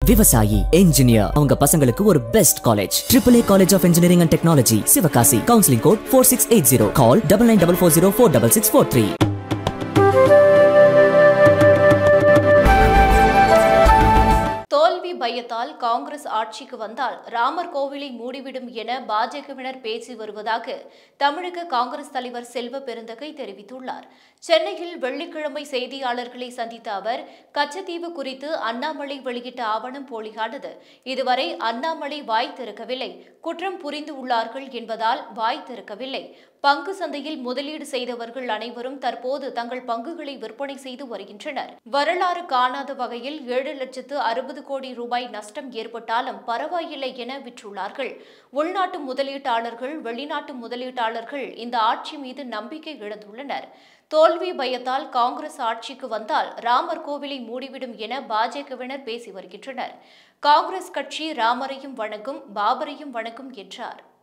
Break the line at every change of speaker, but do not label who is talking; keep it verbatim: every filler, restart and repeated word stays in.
விவசாயி, என்ஜினியர் அவங்க பசங்களுக்கு ஒரு best college triple A College of Engineering and Technology, Sivakasi. Counseling code four six eight zero. Call nine nine four four zero four six six four three.
தோல்வி பயத்தால் காங்கிரஸ் ஆட்சிக்கு வந்தால் ராமர் கோவிலை மூடிவிடும் என பாஜகவினர் பேசி வருவதாக தமிழக காங்கிரஸ் தலைவர் செல்வ பெருந்தகை தெரிவித்துள்ளார். சென்னையில் வெள்ளிக்கிழமை செய்தியாளர்களை சந்தித்த அவர், கச்சத்தீவு குறித்து அண்ணாமலை வெளியிட்ட ஆவணம் போலியானது. இதுவரை அண்ணாமலை வாய் திறக்கவில்லை. குற்றம் புரிந்து உள்ளார்கள் என்பதால் வாய் திறக்கவில்லை. பங்கு சந்தையில் முதலீடு செய்தவர்கள் அனைவரும் தற்போது தங்கள் பங்குகளை விற்பனை செய்து வருகின்றனர். வரலாறு காணாத வகையில் ஏழு லட்சத்து அறுபது கோடி ரூபாய் நஷ்டம் ஏற்பட்டாலும் பரவாயில்லை என விற்றுள்ளார்கள். உள்நாட்டு முதலீட்டாளர்கள், வெளிநாட்டு முதலீட்டாளர்கள் இந்த ஆட்சி மீது நம்பிக்கை இழந்துள்ளனர். தோல்வி பயத்தால் காங்கிரஸ் ஆட்சிக்கு வந்தால் ராமர் கோவிலை மூடிவிடும் என பாஜகவினர் பேசி வருகின்றனர். காங்கிரஸ் கட்சி ராமரையும் வணங்கும், பாபரையும் வணங்கும் என்றார்.